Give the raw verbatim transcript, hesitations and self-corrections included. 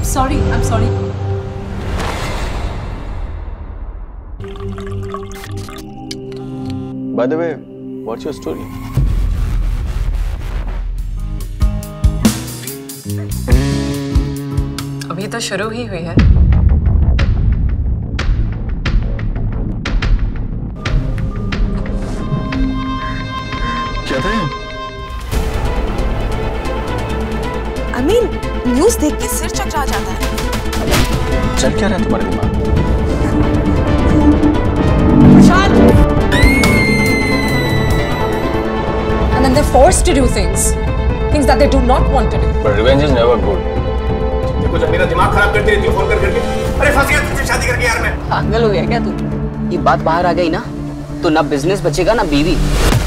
sorry, I'm sorry. By the way, what's your story? अभी तो शुरू ही हुई है। क्या था? I mean, न्यूज़ देख के सिर चकरा जाता है। चल क्या रहा है तुम्हारे दिमाग में? And then they're forced to do things, things that they do not want to do. But revenge is never good. देखो जब मेरा दिमाग खराब करती रहती है फोन कर करके, अरे फंस गया तुझसे शादी करके यार मैं। पागल हो गया क्या तू? ये बात बाहर आ गई ना, तो ना बिजनेस बचेगा ना बीवी।